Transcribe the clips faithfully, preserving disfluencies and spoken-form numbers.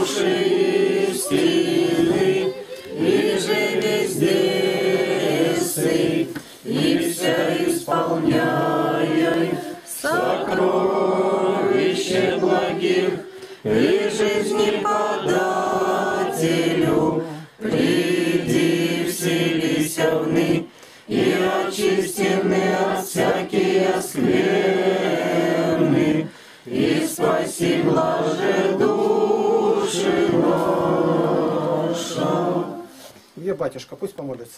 души истины, и же везде сый, и вся исполняй сокровище благих, и жизни подателю, приди, вселися вны, и очистены от всякие скверны, и спаси блаже души наша. Где батюшка? Пусть помолится.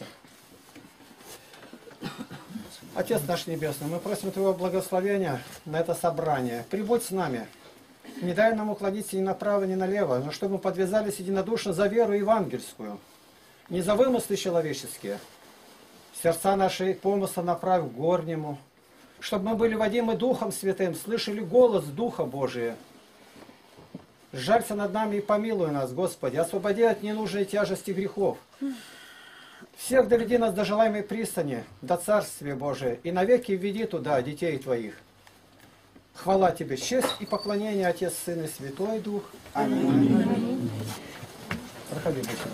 Отец наш Небесный, мы просим Твоего благословения на это собрание. Прибудь с нами. Не дай нам уклониться ни направо, ни налево, но чтобы мы подвязались единодушно за веру евангельскую. Не за вымыслы человеческие. Сердца наши помысла направь к горнему. Чтобы мы были водимы Духом Святым, слышали голос Духа Божия. Сжалься над нами и помилуй нас, Господи. Освободи от ненужной тяжести грехов. Всех доведи нас до желаемой пристани, до Царствия Божия, и навеки введи туда детей Твоих. Хвала Тебе, честь и поклонение, Отец, Сын и Святой Дух. Аминь. Аминь. Проходи, быстро.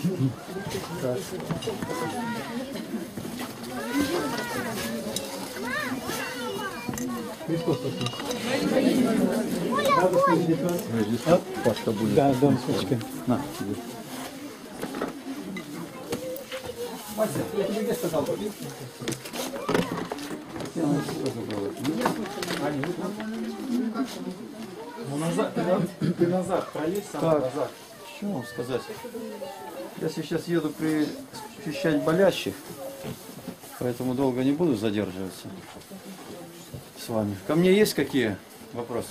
Христос Рождество. Пашка будет. Да, да, свечка. На, тебе. Мастер, я тебе где сказал? Ну назад, ты, ты назад, пролезь сам назад. Что вам сказать? Я сейчас еду причащать болящих, поэтому долго не буду задерживаться с вами. Ко мне есть какие вопросы?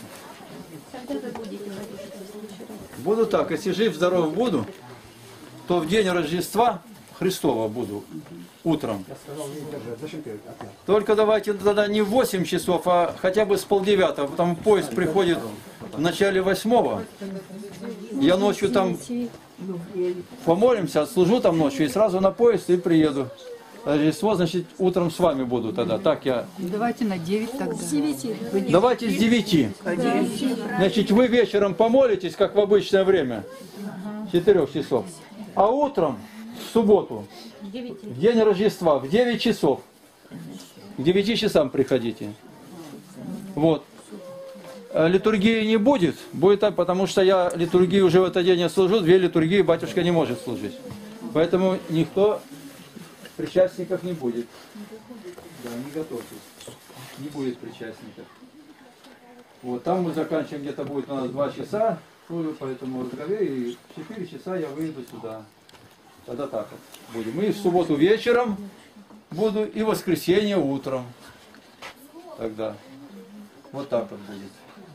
Буду так, если жив-здоров буду, то в день Рождества Христова буду утром. Только давайте тогда не в восемь часов, а хотя бы с полдевятого, потому что поезд приходит в начале восьмого. Я ночью там помолимся, отслужу там ночью и сразу на поезд и приеду. Рождество, значит, утром с вами буду тогда. Так я... Давайте на девять тогда. С девяти. Давайте с девяти. Значит, вы вечером помолитесь, как в обычное время, с четырёх часов. А утром, в субботу, в день Рождества, в девять часов, к девяти часам приходите. Вот. Литургии не будет, будет так, потому что я литургию уже в этот день не служу, две литургии батюшка не может служить. Поэтому никто, причастников не будет. Да, не готовьтесь. Не будет причастников. Вот там мы заканчиваем, где-то будет у нас два часа, по этому разговоре, и в четыре часа я выйду сюда. Тогда так вот будем. И в субботу вечером буду, и в воскресенье утром. Тогда. Вот так вот будет.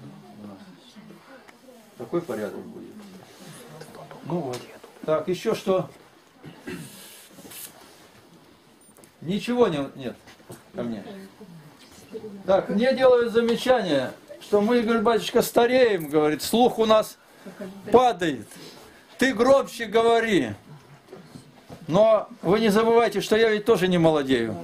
Такой порядок будет. Ну вот. Так, еще что? Ничего не, нет ко мне. Так, мне делают замечание, что мы, говорит, батюшка, стареем, говорит, слух у нас падает. Ты громче говори. Но вы не забывайте, что я ведь тоже не молодею.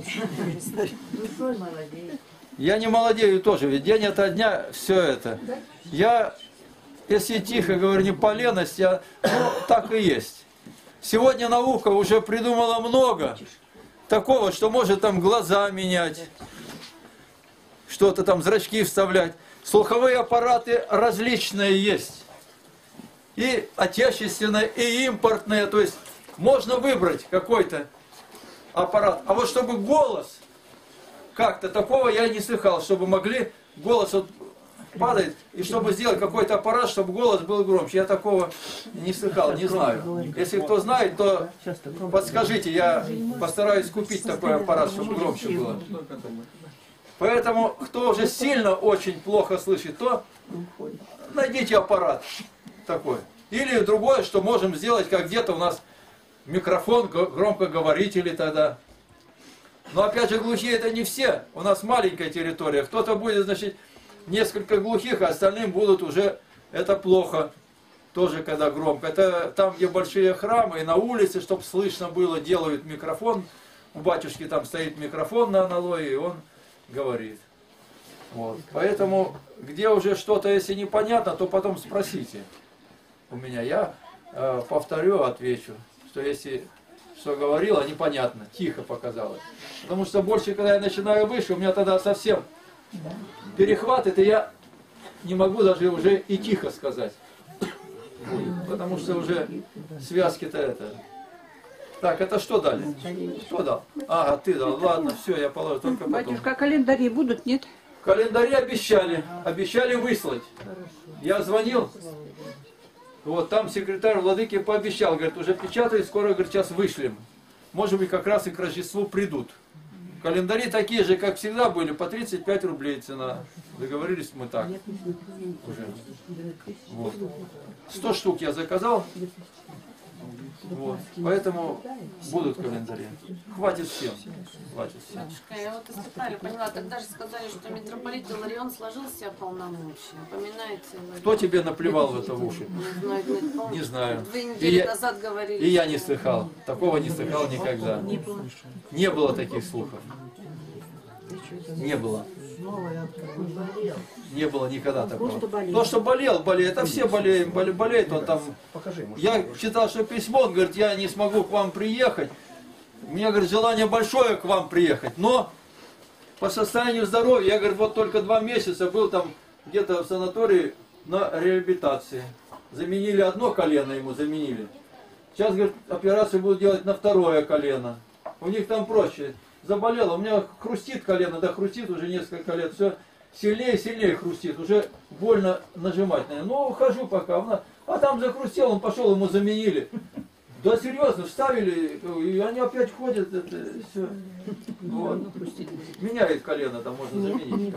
Я не молодею тоже, ведь день ото дня все это. Я, если тихо говорю, не по лености, а ну, так и есть. Сегодня наука уже придумала много такого, что может там глаза менять, что-то там, зрачки вставлять. Слуховые аппараты различные есть. И отечественные, и импортные. То есть можно выбрать какой-то аппарат. А вот чтобы голос, как-то такого я не слыхал, чтобы могли, голос вот падает, и чтобы сделать какой-то аппарат, чтобы голос был громче. Я такого не слыхал, не знаю. Если кто знает, то подскажите, я постараюсь купить такой аппарат, чтобы громче было. Поэтому, кто уже сильно очень плохо слышит, то найдите аппарат такой. Или другое, что можем сделать, как где-то у нас микрофон, громкоговорители тогда. Но опять же, глухие это не все. У нас маленькая территория. Кто-то будет, значит, несколько глухих, а остальным будут уже, это плохо. Тоже когда громко. Это там, где большие храмы, и на улице, чтобы слышно было, делают микрофон. У батюшки там стоит микрофон на аналое, и он говорит. Вот. Поэтому, где уже что-то, если непонятно, то потом спросите. у меня. Я э, повторю, отвечу, что если что говорила, непонятно, тихо показалось. Потому что больше, когда я начинаю выше, у меня тогда совсем перехватит, и я не могу даже уже и тихо сказать. Будет, потому что уже связки-то это. Так, это что дали? Кто дал? Ага, ты дал. Ладно, все, я положу только потом. Батюшка, а календари будут, нет? Календари обещали. Обещали выслать. Я звонил. Вот там секретарь владыки пообещал. Говорит, уже печатают, скоро, говорит, сейчас вышлем. Может быть, как раз и к Рождеству придут. Календари такие же, как всегда были, по тридцать пять рублей цена. Договорились мы так. Уже. Вот. сто штук я заказал. Вот. Поэтому будут календари. Хватит всем. Хватит всем. Батюшка, я вот если правильно поняла, тогда же сказали, что митрополит Иларион сложил в себя полномочия. Поминается Иларион. Кто тебе наплевал в это в уши? Не знаю, не помню. Не знаю. Две И недели я, назад говорили. и я не слыхал. Такого не слыхал никогда. Не было таких слухов. Не было. Не было никогда такого. То, что болел, болеет. Это все болеем. Болеет он там. Покажи ему. Я читал, что письмо, он говорит, я не смогу к вам приехать. У меня, говорит, желание большое к вам приехать. Но по состоянию здоровья, я, говорит, вот только два месяца был там где-то в санатории на реабилитации. Заменили одно колено ему, заменили. Сейчас, говорит, операцию будут делать на второе колено. У них там проще. Заболело, у меня хрустит колено, да хрустит уже несколько лет, все сильнее и сильнее хрустит, уже больно нажимать, наверное. Ну, хожу пока, а там захрустел, он пошел, ему заменили. Да серьезно, вставили, и они опять ходят, это все. Вот. Меняет колено, там можно заменить.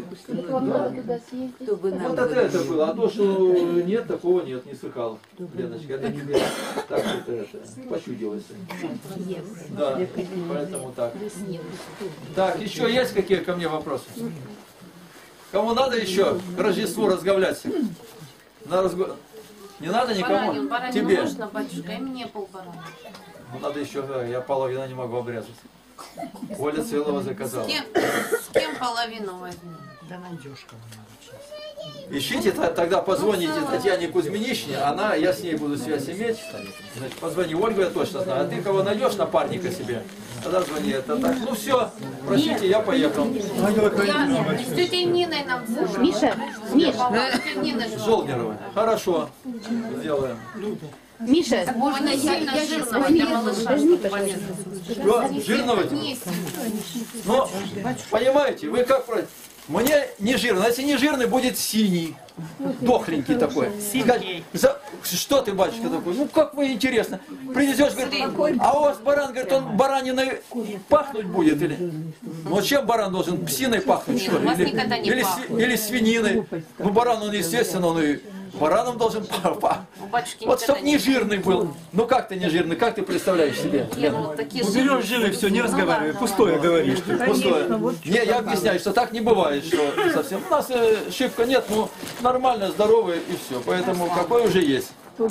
Вот это, это было, а то, что нет, такого нет, не слыхал. Леночка, это тебе так это, это почудилось. Да, поэтому так. Так, еще есть какие ко мне вопросы? Кому надо еще к Рождеству разговляться? На разго... Не надо никому? Баранин, баранин Тебе. можно, батюшка, и мне полбарана. Ну, надо еще, я половину не могу обрезать. Оля целого заказала. С кем, с кем половину возьмем? Ищите, тогда позвоните Татьяне Кузьминичне, она, я с ней буду связь иметь. Значит, позвони Ольгу, я точно знаю. А ты кого найдешь, напарника себе, тогда звони. Это так. Ну все, простите, я поехал. Я с тетей Ниной нам целую. Миша, Миш, Тетя Нина же. Жолднерова. Хорошо, сделаем. Миша, Можно я, сильно я жирного сейчас для малыша, чтобы полезно. Что, жирного? Не Ну, понимаете, вы как про... Мне не жирный, а если не жирный, будет синий, дохленький такой. Синий. За... Что ты, батюшка, такой? Ну, как вы, интересно. Привезешь, говорит, а у вас баран, говорит, он бараниной пахнуть будет? Или... Ну, чем баран должен? Псиной пахнуть, что ли? У вас Или, никогда не или, пахнет. или свининой. Ну, баран, он, естественно, он и бараном должен пахнуть. У батюшки Вот, никогда чтоб не жирный был. Ну, как ты не жирный? Как ты представляешь себе? Не, ну, вот такие Уберешь жиры, все, не разговаривай, пустое говоришь. Пустое. Не, я объясняю, что так не бывает, что совсем. У нас э, шибко нет, ну нормально, здоровые и все. Поэтому какой уже есть.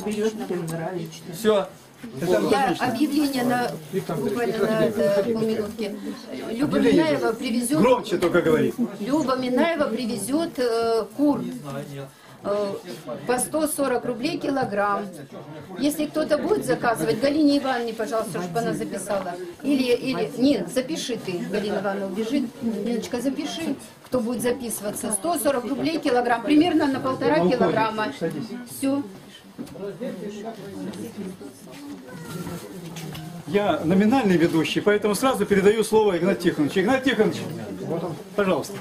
Все. Я объявление на, буквально на э, полминутки. Люба Минаева привезет, Громче только говори. Люба Минаева привезет э, кур э, по сто сорок рублей килограмм. Если кто-то будет заказывать, Галине Ивановне, пожалуйста, чтобы она записала. Или, или, нет, запиши ты, Галина Ивановна убежит. Леночка, запиши, кто будет записываться. сто сорок рублей килограмм, примерно на полтора килограмма. Все. Я номинальный ведущий, поэтому сразу передаю слово Игнату Тихоновичу. Игнат Тихонович, пожалуйста.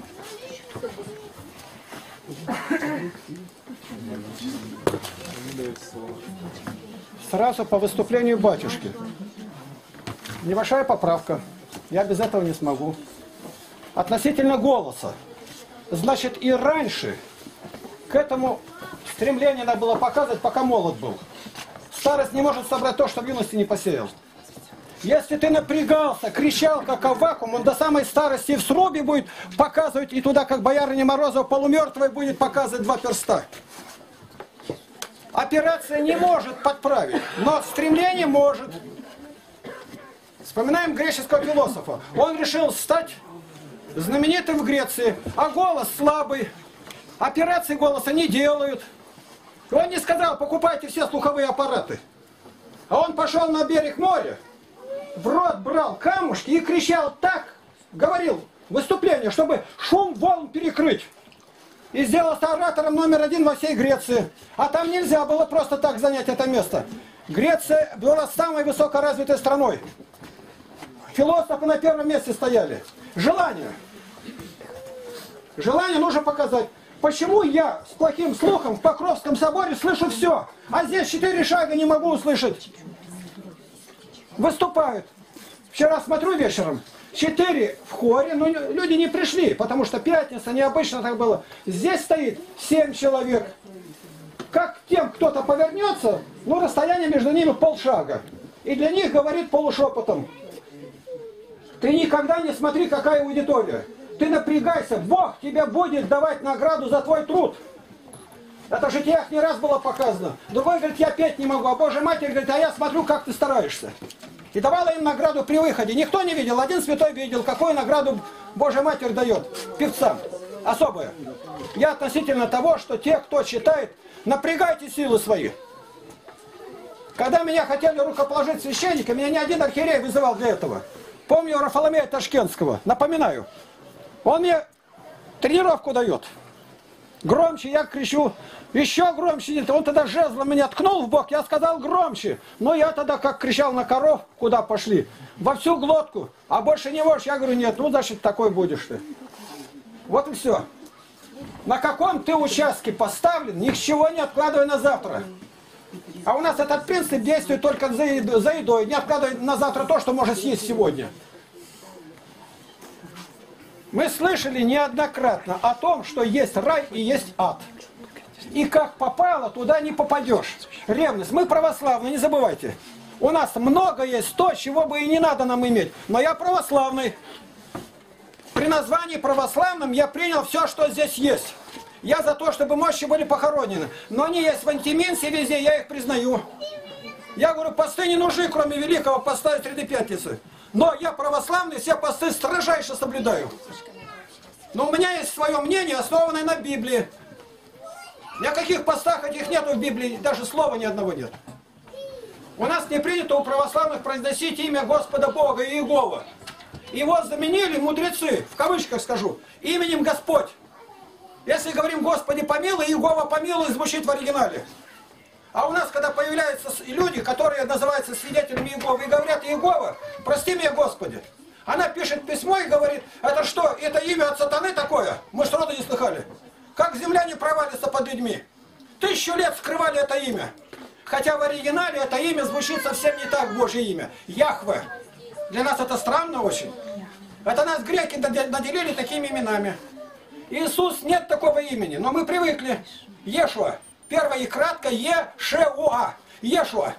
Сразу по выступлению батюшки. Небольшая поправка. Я без этого не смогу. Относительно голоса. Значит, и раньше к этому стремление надо было показывать, пока молод был. Старость не может собрать то, что в юности не посеял. Если ты напрягался, кричал, как овакум, он до самой старости в срубе будет показывать, и туда, как боярыня Морозова, полумертвой будет показывать два перста. Операция не может подправить, но стремление может. Вспоминаем греческого философа. Он решил стать знаменитым в Греции, а голос слабый. Операции голоса не делают. Он не сказал, покупайте все слуховые аппараты. А он пошел на берег моря, в рот брал камушки и кричал так, говорил выступление, чтобы шум волн перекрыть. И сделался оратором номер один во всей Греции. А там нельзя было просто так занять это место. Греция была самой высокоразвитой страной. Философы на первом месте стояли. Желание. Желание нужно показать. Почему я с плохим слухом в Покровском соборе слышу все, а здесь четыре шага не могу услышать? Выступают. Вчера смотрю вечером, четыре в хоре, но люди не пришли, потому что пятница, необычно так было. Здесь стоит семь человек. Как тем кто-то повернется, ну расстояние между ними полшага. И для них говорит полушепотом. Ты никогда не смотри, какая аудитория. Ты напрягайся, Бог тебе будет давать награду за твой труд. Это в житиях не раз было показано. Другой говорит, я петь не могу, а Божья Матерь говорит, а я смотрю, как ты стараешься. И давала им награду при выходе. Никто не видел, один святой видел, какую награду Божья Матерь дает певцам. Особая. Я относительно того, что те, кто читает, напрягайте силы свои. Когда меня хотели рукоположить священника, меня ни один архиерей вызывал для этого. Помню Рафаломея Ташкентского, напоминаю. Он мне тренировку дает. Громче я кричу, еще громче. Он тогда жезлом меня ткнул в бок, я сказал громче. Но я тогда как кричал на коров, куда пошли, во всю глотку. А больше не можешь. Я говорю, нет, ну значит такой будешь ты. Вот и все. На каком ты участке поставлен, ничего не откладывай на завтра. А у нас этот принцип действует только за едой, за едой. Не откладывай на завтра то, что можно съесть сегодня. Мы слышали неоднократно о том, что есть рай и есть ад. И как попало, туда не попадешь. Ревность. Мы православные, не забывайте. У нас много есть то, чего бы и не надо нам иметь. Но я православный. При названии православным я принял все, что здесь есть. Я за то, чтобы мощи были похоронены. Но они есть в Антиминсе везде, я их признаю. Я говорю, посты не нужны, кроме великого поста и Среды Пятницы. Но я православный, все посты строжайше соблюдаю. Но у меня есть свое мнение, основанное на Библии. Ни о каких постах этих нету в Библии, даже слова ни одного нет. У нас не принято у православных произносить имя Господа Бога Иегова. Его заменили мудрецы, в кавычках скажу, именем Господь. Если говорим Господи помилуй, Иегова помилуй звучит в оригинале. А у нас, когда появляются люди, которые называются свидетелями Иеговы, и говорят, Иегова, прости меня, Господи. Она пишет письмо и говорит, это что, это имя от сатаны такое? Мы сроду не слыхали. Как земля не провалится под людьми. Тысячу лет скрывали это имя. Хотя в оригинале это имя звучит совсем не так, Божье имя. Яхве. Для нас это странно очень. Это нас греки наделили такими именами. Иисус нет такого имени, но мы привыкли. Ешуа. Первое и кратко Е-Ш-У-А. Ешуа.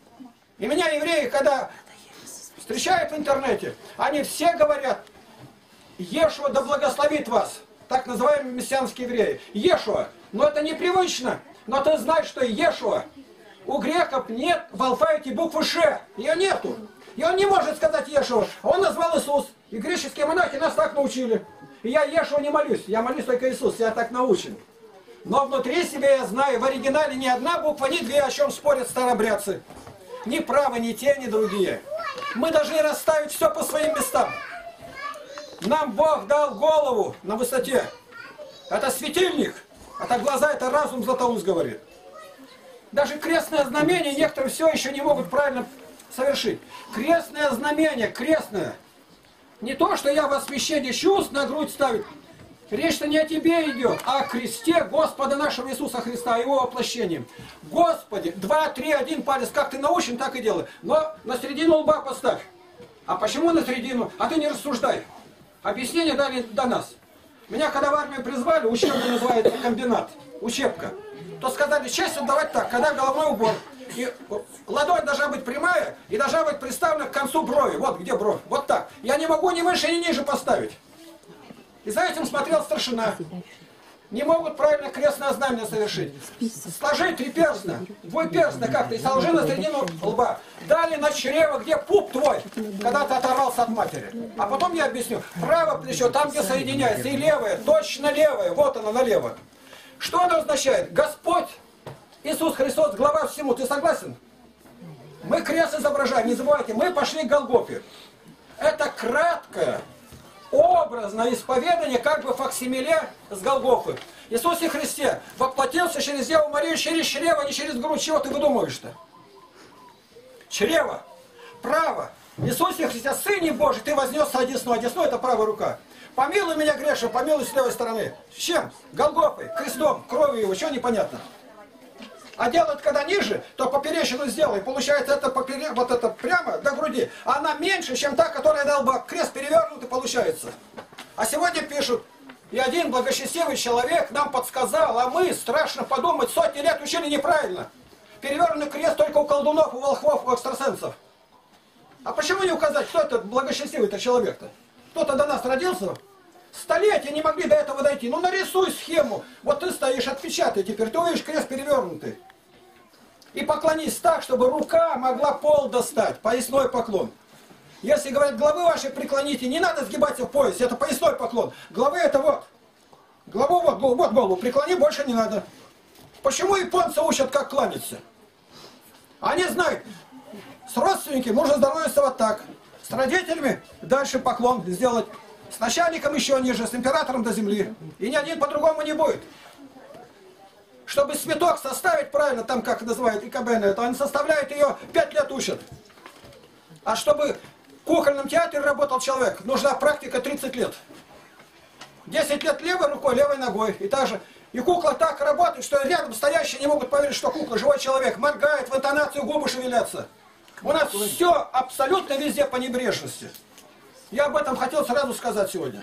И меня евреи, когда встречают в интернете, они все говорят, Ешуа да благословит вас. Так называемые мессианские евреи. Ешуа. Но это непривычно. Но ты знаешь, что Ешуа. У греков нет в алфавите буквы Ш. Ее нету. И он не может сказать Ешуа. Он назвал Иисус. И греческие монахи нас так научили. И я Ешуа не молюсь. Я молюсь только Иисус. Я так научен. Но внутри себя я знаю, в оригинале ни одна буква, ни две, о чем спорят старообрядцы. Ни правы, ни те, ни другие. Мы должны расставить все по своим местам. Нам Бог дал голову на высоте. Это светильник. Это глаза, это разум, Златоуст говорит. Даже крестное знамение некоторые все еще не могут правильно совершить. Крестное знамение, крестное. Не то, что я во священии чувств на грудь ставить. Речь-то не о тебе идет, а о кресте Господа нашего Иисуса Христа, о Его воплощении. Господи, два, три, один палец, как ты научен, так и делай. Но на середину лба поставь. А почему на середину? А ты не рассуждай. Объяснение дали до нас. Меня когда в армию призвали, учебка называется комбинат, учебка, то сказали, честь отдавать так, когда головной убор. И ладонь должна быть прямая и должна быть приставлена к концу брови. Вот где бровь, вот так. Я не могу ни выше, ни ниже поставить. И за этим смотрел старшина. Не могут правильно крестное знамение совершить. Сложи три перстня, двуйперстно как-то, и сложи на середину лба. Далее на чрево, где пуп твой, когда ты оторвался от матери. А потом я объясню. Правое плечо, там, где соединяется, и левое, точно левое, вот оно налево. Что оно означает? Господь Иисус Христос глава всему. Ты согласен? Мы крест изображаем. Не забывайте, мы пошли к Голгофе. Это краткое, образное исповедание, как бы факсимиле с Голгофы. Иисус Христе воплотился через Деву Марию, через чрево, не через грудь. Чего ты выдумываешь-то? Чрево. Право. Иисус Христе, Сыне Божий, ты вознесся одесну. Одесну это правая рука. Помилуй меня, грешного, помилуй с левой стороны. С чем? Голгофой, крестом, кровью его. Чего непонятно? А делают, когда ниже, то поперечину сделай. Получается, это попере... вот это прямо до груди. А она меньше, чем та, которая дал бы крест перевернутый, получается. А сегодня пишут, и один благочестивый человек нам подсказал, а мы, страшно подумать, сотни лет учили неправильно. Перевернутый крест только у колдунов, у волхвов, у экстрасенсов. А почему не указать, кто этот благочестивый-то человек-то? Кто-то до нас родился? Столетия не могли до этого дойти. Ну нарисуй схему. Вот ты стоишь, отпечатай теперь. Ты увидишь крест перевернутый. И поклонись так, чтобы рука могла пол достать. Поясной поклон. Если говорят, главы ваши преклоните, не надо сгибаться в пояс. Это поясной поклон. Главы это вот. Главу вот, вот голову. Преклони, больше не надо. Почему японцы учат, как кланяться? Они знают, с родственниками можно здороваться вот так. С родителями дальше поклон сделать. С начальником еще ниже, с императором до земли. И ни один по-другому не будет. Чтобы цветок составить правильно, там как называют икабены, то они составляют ее, пять лет учат. А чтобы в кукольном театре работал человек, нужна практика тридцать лет. десять лет левой рукой, левой ногой. И так же. И кукла так работает, что рядом стоящие не могут поверить, что кукла живой человек. Моргает, в интонацию губы шевелятся. У нас все абсолютно везде по небрежности. Я об этом хотел сразу сказать сегодня.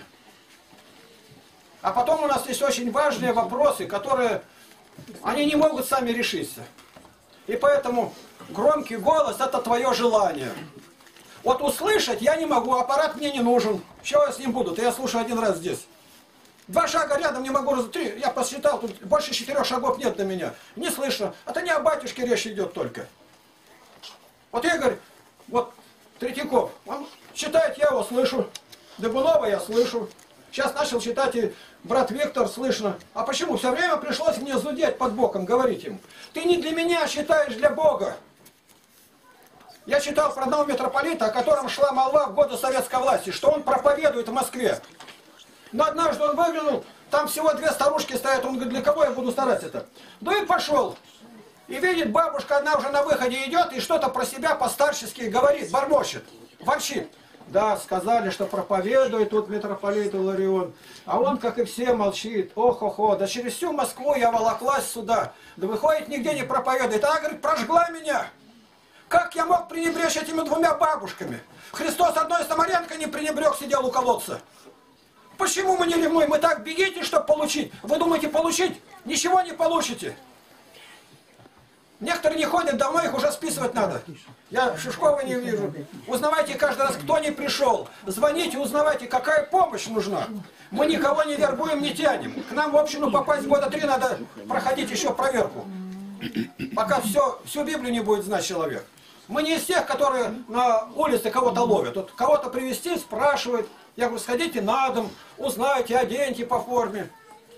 А потом у нас есть очень важные вопросы, которые они не могут сами решиться. И поэтому громкий голос – это твое желание. Вот услышать я не могу, аппарат мне не нужен. Чего я с ним буду? Я слушаю один раз здесь. Два шага рядом не могу, три, я посчитал, тут больше четырех шагов нет до меня. Не слышно. Это не о батюшке речь идет только. Вот Игорь, вот Третьяков, он читает, я его слышу. Дыбунова я слышу. Сейчас начал читать и брат Виктор слышно. А почему? Все время пришлось мне зудеть под боком, говорить ему. Ты не для меня читаешь, для Бога. Я читал про одного митрополита, о котором шла молва в годы советской власти, что он проповедует в Москве. Но однажды он выглянул, там всего две старушки стоят, он говорит, для кого я буду стараться-то? Ну и пошел. И видит, бабушка одна уже на выходе идет и что-то про себя по-старчески говорит, бормочет, ворчит. Да, сказали, что проповедует тут митрополит Иларион. А он, как и все, молчит. Ох-охо, да через всю Москву я волоклась сюда. Да выходит, нигде не проповедует. Она, говорит, прожгла меня. Как я мог пренебречь этими двумя бабушками? Христос одной самарянкой не пренебрег, сидел у колодца. Почему мы не ревнуем? Мы так бегите, чтобы получить. Вы думаете, получить? Ничего не получите. Некоторые не ходят, давно их уже списывать надо. Я Шишкова не вижу. Узнавайте каждый раз, кто не пришел. Звоните, узнавайте, какая помощь нужна. Мы никого не вербуем, не тянем. К нам в общину попасть года три надо проходить еще проверку. Пока все, всю Библию не будет знать человек. Мы не из тех, которые на улице кого-то ловят. Вот кого-то привезти, спрашивают. Я говорю, сходите на дом, узнайте, оденьте по форме.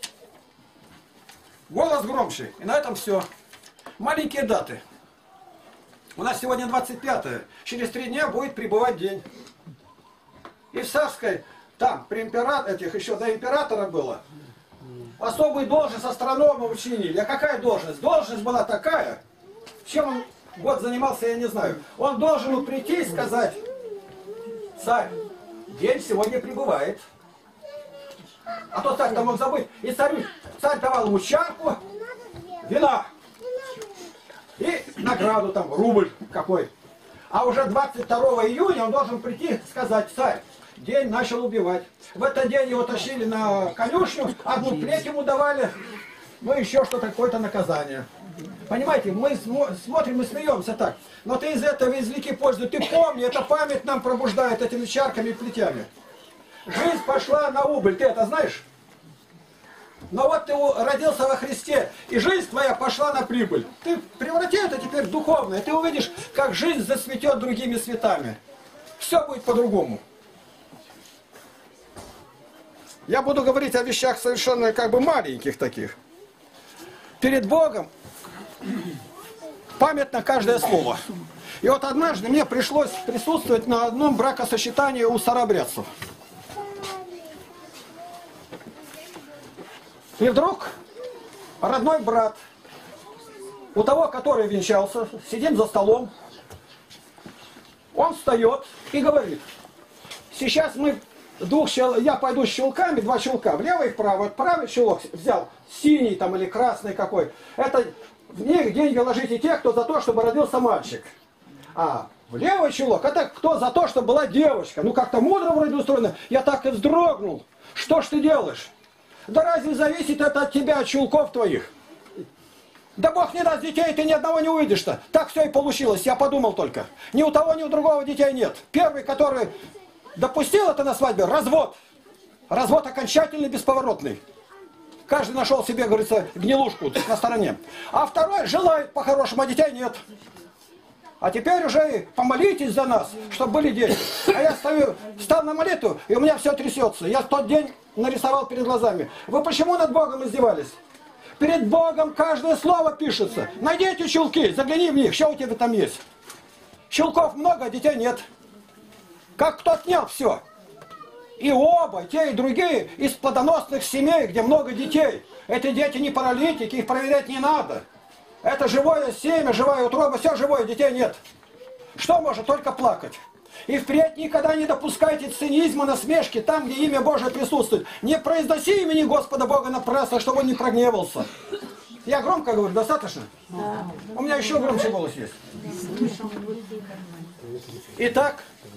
Голос громче. И на этом все. Маленькие даты. У нас сегодня двадцать пятое. Через три дня будет прибывать день. И в Савской, там, при императоре, этих еще до императора было, особую должность астронома учинили. А какая должность? Должность была такая. Чем он год занимался, я не знаю. Он должен был прийти и сказать, царь, день сегодня прибывает. А то царь-то мог забыть. И царь, царь давал ему чарку вина. И награду там, рубль какой. А уже двадцать второго июня он должен прийти и сказать, царь, день начал убивать. В этот день его тащили на конюшню, одну плеть ему давали, ну еще что-то, какое-то наказание. Понимаете, мы смо смотрим и смеемся так. Но ты из этого извлеки пользу. Ты помни, эта память нам пробуждает этими чарками и плетями. Жизнь пошла на убыль, ты это знаешь? Но вот ты родился во Христе, и жизнь твоя пошла на прибыль. Ты преврати это теперь в духовное, ты увидишь, как жизнь зацветет другими цветами. Все будет по-другому. Я буду говорить о вещах совершенно как бы маленьких таких. Перед Богом Памятно каждое слово. И вот однажды мне пришлось присутствовать на одном бракосочетании у старообрядцев. И вдруг родной брат, у того, который венчался, сидим за столом, он встает и говорит: сейчас мы двух щел... я пойду с щелками, два щелка, влево и вправо. Правый щелок взял, синий там или красный какой. Это в них деньги ложите те, кто за то, чтобы родился мальчик. А в левый щелок, это кто за то, чтобы была девочка. Ну как-то мудро вроде устроено. Я так и вздрогнул. Что ж ты делаешь? Да разве зависит это от тебя, от щелков твоих? Да Бог не даст детей, ты ни одного не увидишь-то. Так все и получилось, я подумал только. Ни у того, ни у другого детей нет. Первый, который допустил это на свадьбе, развод. Развод окончательный, бесповоротный. Каждый нашел себе, говорится, гнилушку на стороне. А второй желает по-хорошему, а детей нет. А теперь уже помолитесь за нас, чтобы были дети. А я стою, встал на молитву, и у меня все трясется. Я в тот день нарисовал перед глазами. Вы почему над Богом издевались? Перед Богом каждое слово пишется. Найдите щелки, загляни в них, что у тебя там есть. Щелков много, а детей нет. Как кто отнял все. И оба, те и другие, из плодоносных семей, где много детей. Эти дети не паралитики, их проверять не надо. Это живое семя, живая утроба, все живое, детей нет. Что может? Только плакать. И впредь никогда не допускайте цинизма, насмешки там, где имя Божие присутствует. Не произноси имени Господа Бога напрасно, чтобы он не прогневался. Я громко говорю, достаточно? Да. У меня еще громче голос есть. Итак,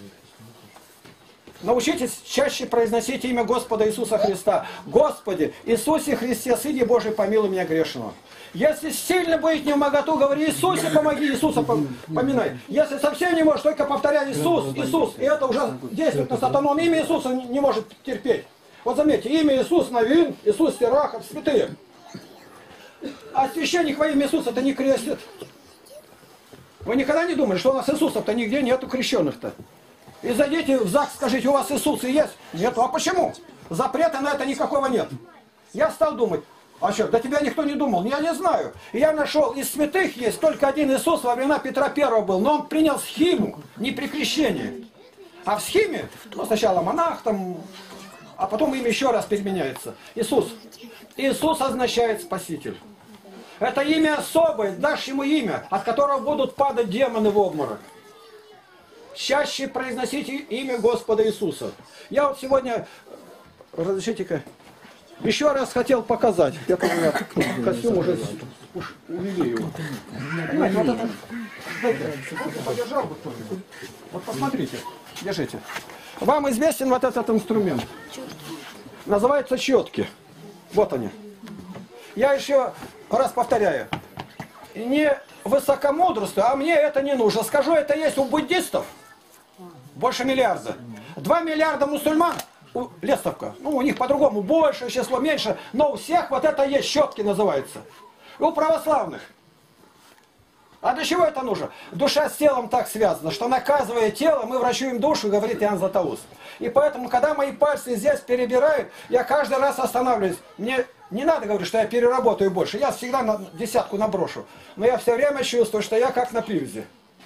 научитесь чаще произносить имя Господа Иисуса Христа. Господи, Иисусе Христе, Сыне Божий, помилуй меня грешного. Если сильно будет не в моготу, говори: Иисусе, помоги, Иисуса поминай. Если совсем не можешь, только повторяй: Иисус, Иисус. И это уже действует на сатану. Он имя Иисуса не может терпеть. Вот заметьте, имя Иисус Навин, Иисус Сирахов, святые. А священник во имя Иисуса-то не крестит. Вы никогда не думали, что у нас Иисусов-то нигде нету крещенных-то? И зайдите в ЗАГС, скажите: у вас Иисус и есть? Нет. А почему? Запрета на это никакого нет. Я стал думать: а что, до тебя никто не думал? Я не знаю. И я нашел, из святых есть только один Иисус во времена Петра Первого был, но он принял схиму, не при крещении. А в схиме, ну, сначала монах там, а потом имя еще раз переменяется. Иисус. Иисус означает Спаситель. Это имя особое, дашь ему имя, от которого будут падать демоны в обморок. Чаще произносите имя Господа Иисуса. Я вот сегодня, разрешите-ка, еще раз хотел показать. Я помню, костюм уже уж увели его. Понимаете, вот это... Подержал бы кто-нибудь. Вот посмотрите, держите. Вам известен вот этот инструмент. Называется четки. Вот они. Я еще раз повторяю. Не высокомудрствую, а мне это не нужно. Скажу, это есть у буддистов. Больше миллиарда. Два миллиарда мусульман. У Лестовка. Ну, у них по-другому больше, число меньше. Но у всех вот это есть, щетки называется. И у православных. А для чего это нужно? Душа с телом так связана, что наказывая тело, мы врачуем душу, говорит Иоанн Златоуст. И поэтому, когда мои пальцы здесь перебирают, я каждый раз останавливаюсь. Мне не надо говорить, что я переработаю больше. Я всегда на десятку наброшу. Но я все время чувствую, что я как на привязи.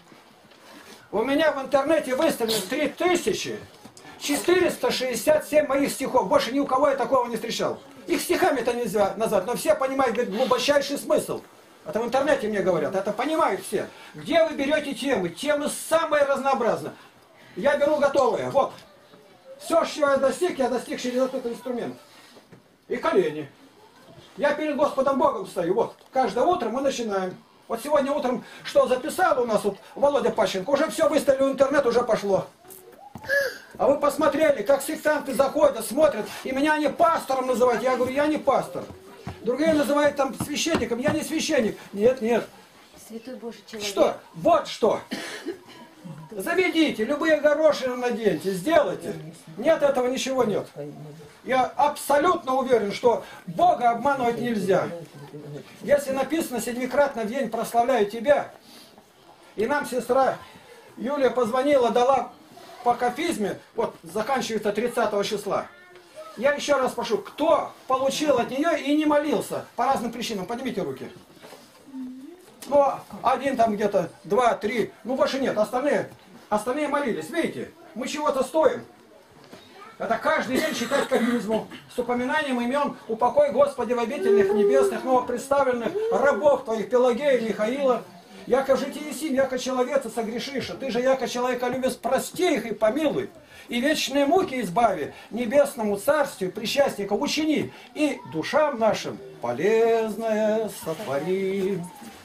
У меня в интернете выставлено три тысячи четыреста шестьдесят семь моих стихов. Больше ни у кого я такого не встречал. Их стихами это нельзя назвать, но все понимают, говорит, глубочайший смысл. Это в интернете мне говорят, это понимают все. Где вы берете темы? Темы самые разнообразные. Я беру готовые. Вот. Все, что я достиг, я достиг через этот инструмент. И колени. Я перед Господом Богом стою. Вот. Каждое утро мы начинаем. Вот сегодня утром, что записал у нас вот Володя Пащенко, уже все выставили в интернет, уже пошло. А вы посмотрели, как сектанты заходят, смотрят, и меня они пастором называют. Я говорю, я не пастор. Другие называют там священником, я не священник. Нет, нет. Святой Божий человек. Что? Вот что. Заведите, любые горошины наденьте, сделайте. Нет, этого ничего нет. Я абсолютно уверен, что Бога обманывать нельзя. Если написано седьмикратно в день прославляю тебя, и нам сестра Юлия позвонила, дала по кафизме, вот заканчивается тридцатого числа. Я еще раз прошу, кто получил от нее и не молился по разным причинам, поднимите руки. Ну, один там где-то, два, три, ну больше нет, остальные, остальные молились. Видите, мы чего-то стоим. Это каждый день читать кафизму с упоминанием имен «Упокой, Господи, в обительных небесных, новопредставленных рабов Твоих, Пелагея, Михаила, яко же ти есим, яко человека согрешишь, а Ты же, яко человека любишь, прости их и помилуй, и вечные муки избави, небесному царствию, причастника учини, и душам нашим полезное сотвори».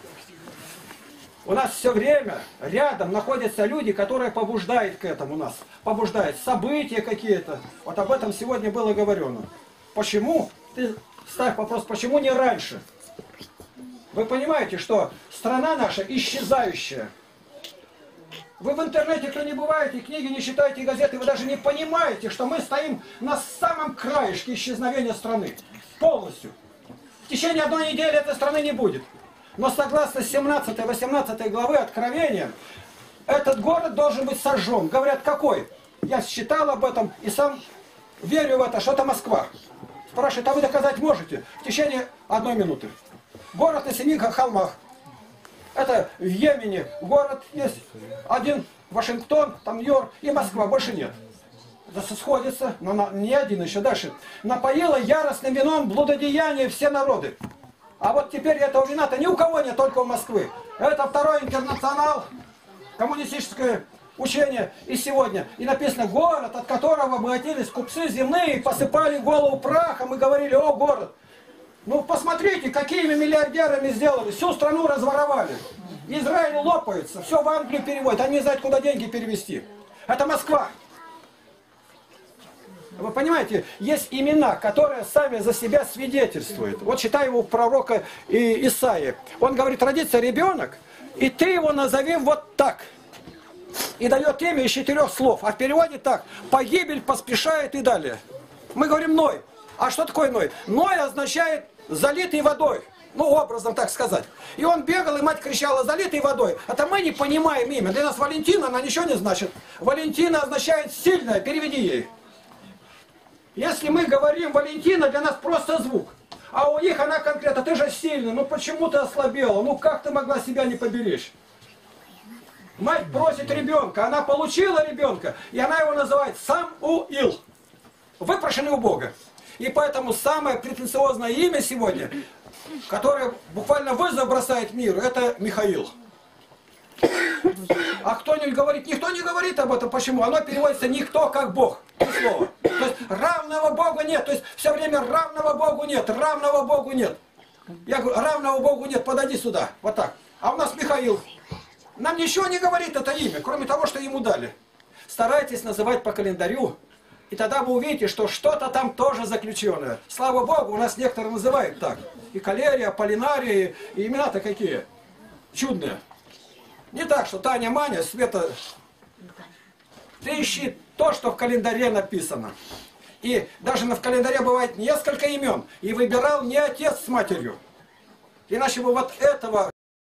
У нас все время рядом находятся люди, которые побуждают к этому нас. Побуждают события какие-то. Вот об этом сегодня было говорено. Почему? Ты ставь вопрос, почему не раньше? Вы понимаете, что страна наша исчезающая. Вы в интернете, кто не бываете, книги не читаете, газеты, вы даже не понимаете, что мы стоим на самом краешке исчезновения страны. Полностью. В течение одной недели этой страны не будет. Но согласно семнадцатой-восемнадцатой главы Откровения, этот город должен быть сожжен. Говорят, какой? Я читал об этом и сам верю в это, что это Москва. Спрашивают, а вы доказать можете? В течение одной минуты. Город на семи холмах. Это в Йемене город есть. Один Вашингтон, там Нью-Йорк и Москва. Больше нет. Это сходится, но на, не один еще дальше. Напоило яростным вином блудодеяние все народы. А вот теперь этого вина-то ни у кого нет, только у Москвы. Это второй интернационал, коммунистическое учение и сегодня. И написано, город, от которого обогатились купцы земные, посыпали голову прахом и говорили, о, город. Ну, посмотрите, какими миллиардерами сделали, всю страну разворовали. Израиль лопается, все в Англию переводят, они не знают, куда деньги перевести. Это Москва. Вы понимаете, есть имена, которые сами за себя свидетельствуют. Вот читаю его пророка Исаии. Он говорит, родится ребенок, и ты его назови вот так. И дает имя из четырех слов. А в переводе так. Погибель поспешает и далее. Мы говорим Ной. А что такое Ной? Ной означает залитый водой. Ну, образом так сказать. И он бегал, и мать кричала, залитой водой. Это мы не понимаем имя. Для нас Валентина, она ничего не значит. Валентина означает сильная. Переведи ей. Если мы говорим Валентина, для нас просто звук. А у них она конкретно, ты же сильный, ну почему ты ослабела? Ну как ты могла себя не поберечь? Мать просит ребенка, она получила ребенка, и она его называет Самуил. Выпрошенный у Бога. И поэтому самое претенциозное имя сегодня, которое буквально вызов бросает миру, это Михаил. А кто-нибудь говорит, никто не говорит об этом. Почему? Оно переводится «никто как Бог». Слово. То есть равного Бога нет. То есть все время равного Богу нет, равного Богу нет. Я говорю, равного Богу нет, подойди сюда. Вот так. А у нас Михаил. Нам ничего не говорит это имя, кроме того, что ему дали. Старайтесь называть по календарю, и тогда вы увидите, что что-то там тоже заключенное. Слава Богу, у нас некоторые называют так. И Калерия, Полинария, и имена-то какие. Чудные. Не так, что Таня, Маня, Света. Ты ищи то, что в календаре написано. И даже в календаре бывает несколько имен. И выбирал не отец с матерью. Иначе бы вот этого...